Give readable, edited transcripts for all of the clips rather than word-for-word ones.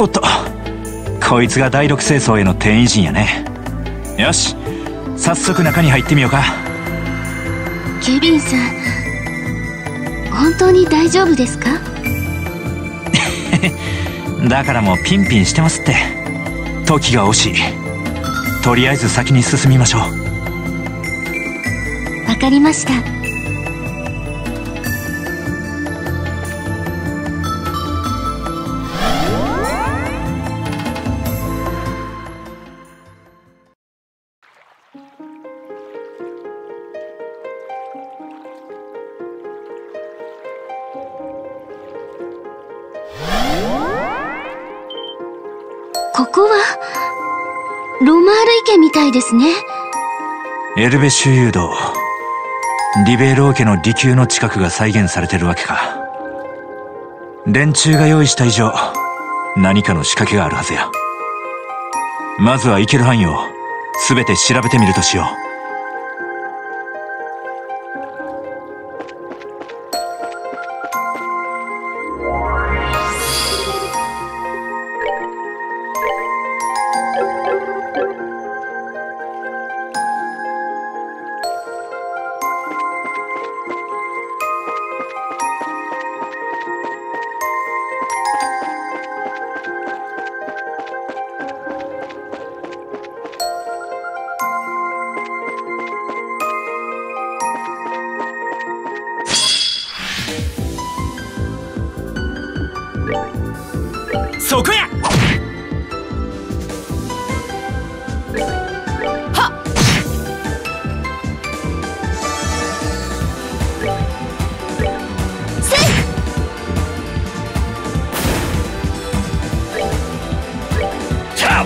おっと、こいつが第六清掃への転移人やね。よし、早速中に入ってみようか。 ケビンさん、本当に大丈夫ですか？ だからもうピンピンしてますって。時が惜しい。とりあえず先に進みましょう。 わかりました。ここはロマール池みたいですね。 エルベ周遊道、リベーロー家の離宮の近くが再現されてるわけか。連中が用意した以上、何かの仕掛けがあるはずや。まずは行ける範囲を全て調べてみるとしよう。 そこや。はっ。せい。チャオ。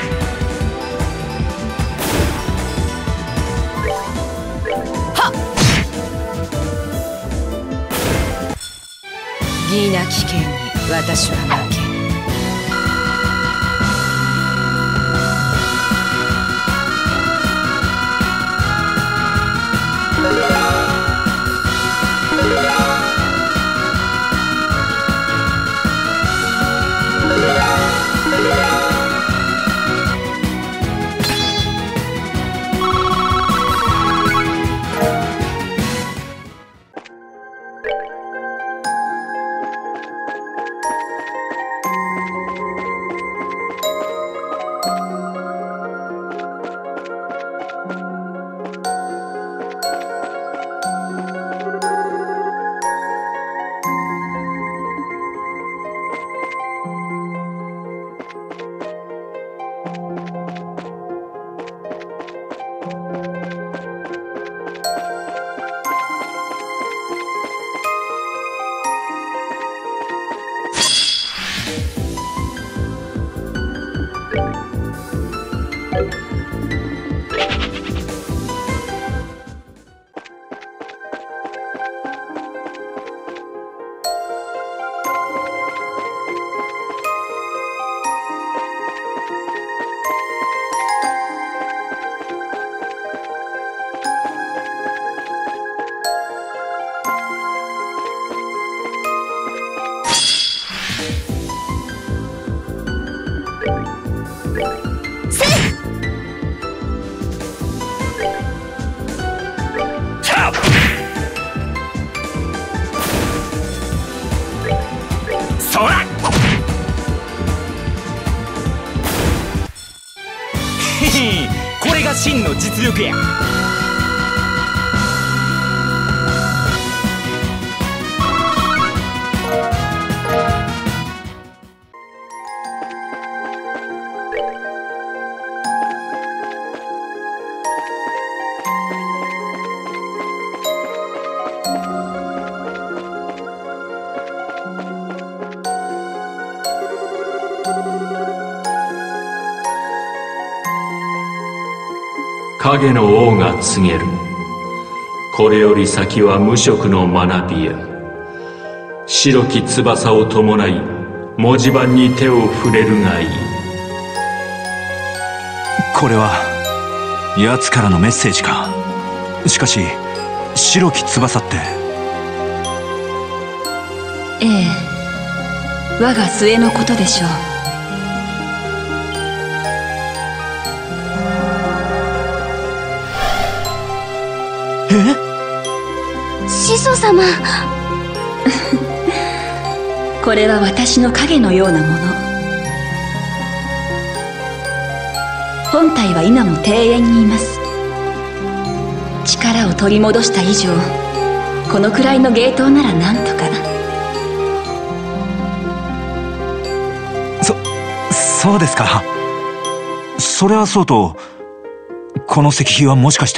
はっ。 ギーナ危険に私は負け。 そら。へへ、これが真の実力や。 影の王が告げる。これより先は無職の学びや白き翼を伴い文字盤に手を触れるがいい。 これは奴からのメッセージか。しかし白き翼って。 ええ、我が末のことでしょう。 様。 これは私の影のようなもの。本体は今も庭園にいます。力を取り戻した以上、このくらいの芸当ならなんとか。 そうですか。それはそうと、この石碑はもしかして。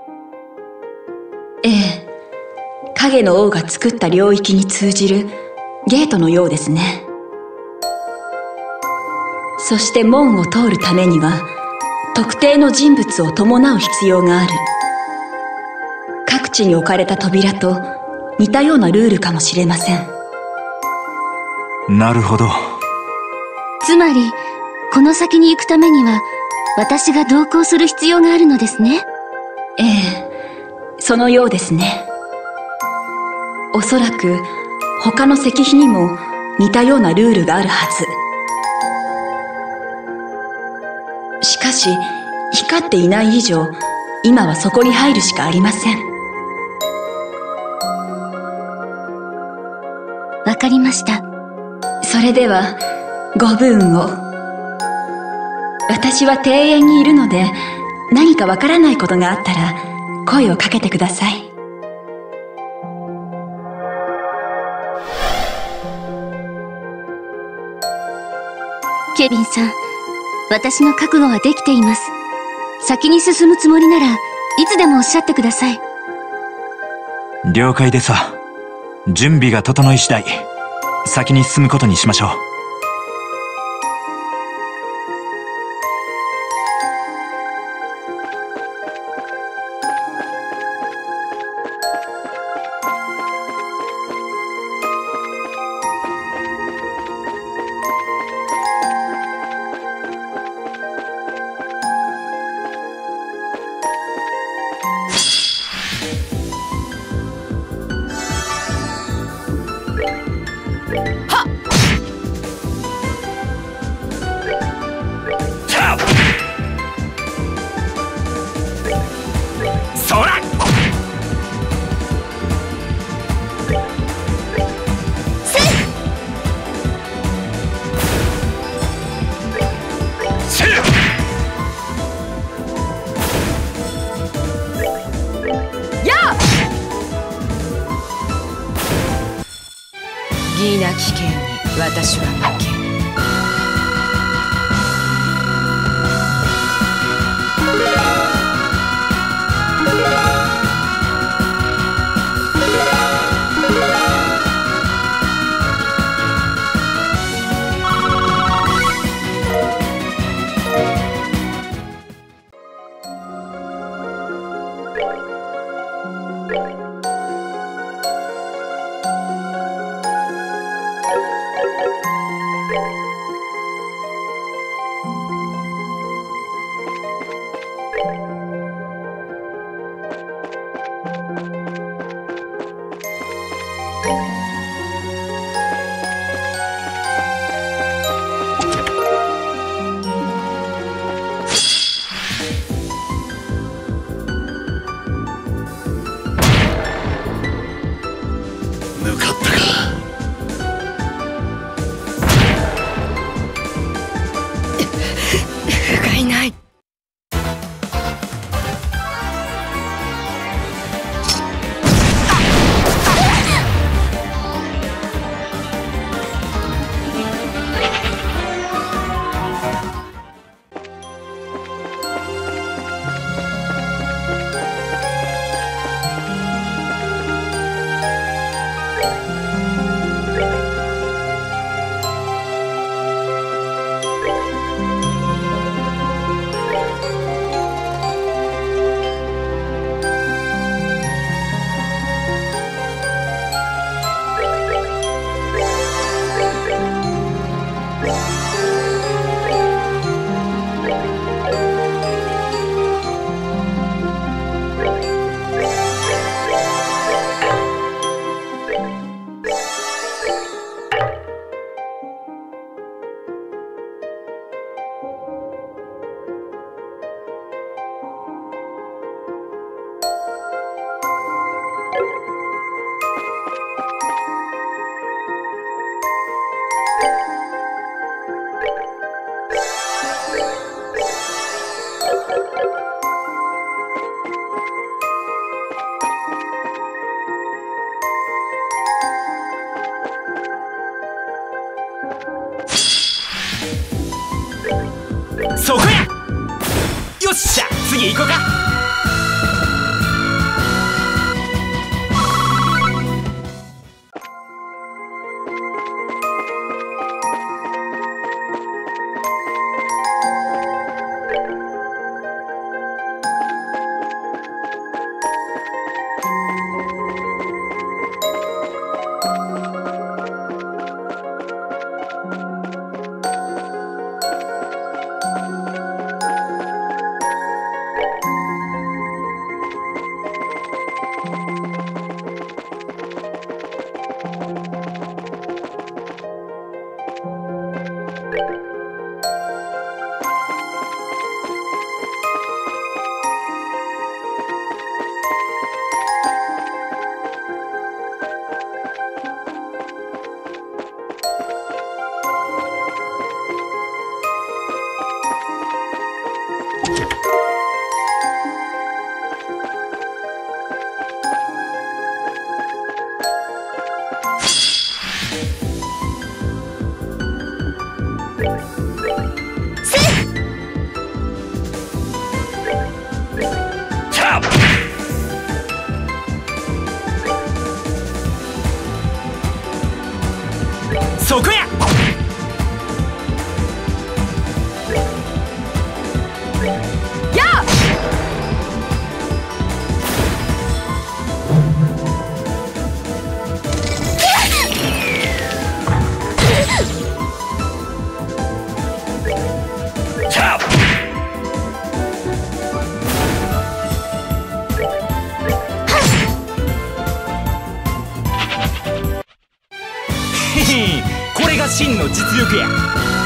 ええ、影の王が作った領域に通じるゲートのようですね。そして門を通るためには特定の人物を伴う必要がある。各地に置かれた扉と似たようなルールかもしれません。 なるほど。 つまりこの先に行くためには私が同行する必要があるのですね。 ええ、そのようですね。おそらく他の石碑にも似たようなルールがあるはず。しかし光っていない以上、今はそこに入るしかありません。 わかりました。 それではご武運を。私は庭園にいるので、何かわからないことがあったら声をかけてください。 ケビンさん、私の覚悟はできています。先に進むつもりならいつでもおっしゃってください。 了解でさ。準備が整い次第、先に進むことにしましょう。 ギーナ危険に私は負け。 向かったか。 不甲斐ない。 っしゃ、次行こうか。そこや。これが真の実力や。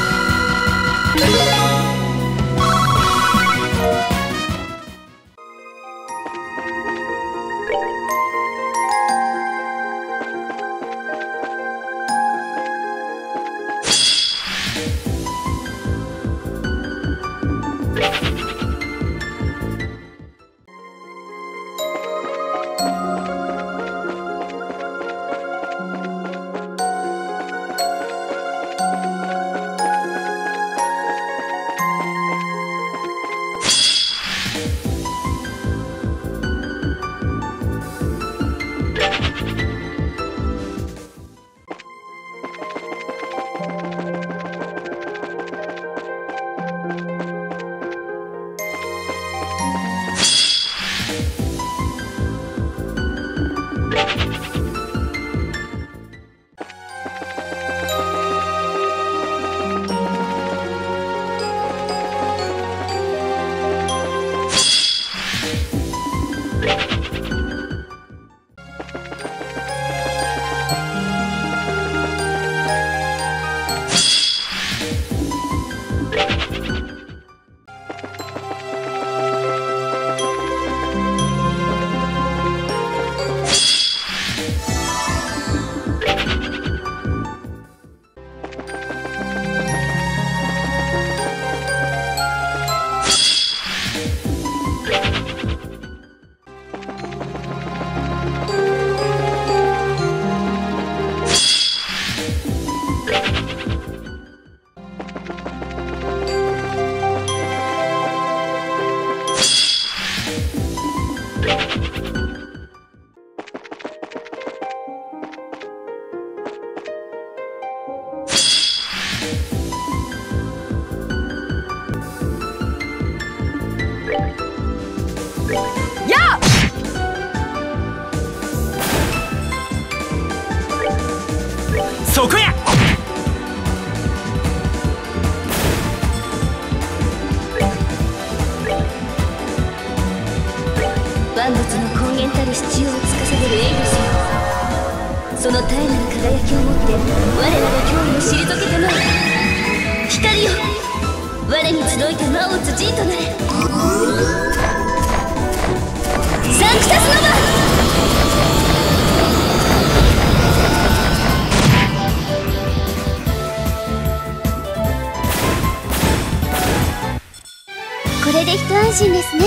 そこや。 万物の根源たる支柱を司るエイドスよ、その絶えなる輝きをもって我らの脅威を退けてまいる。光よ、我に集いて魔を打つ陣となれ。サンクタスノバ。これで一安心ですね。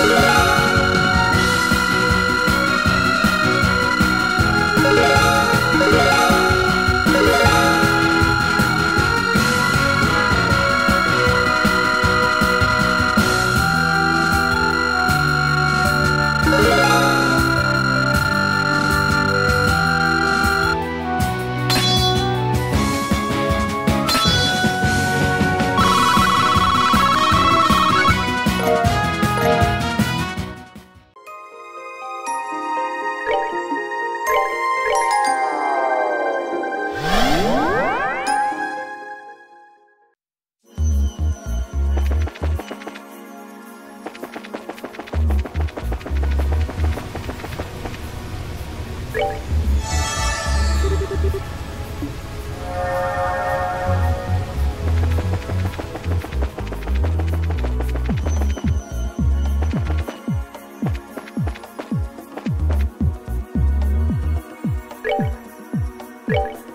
う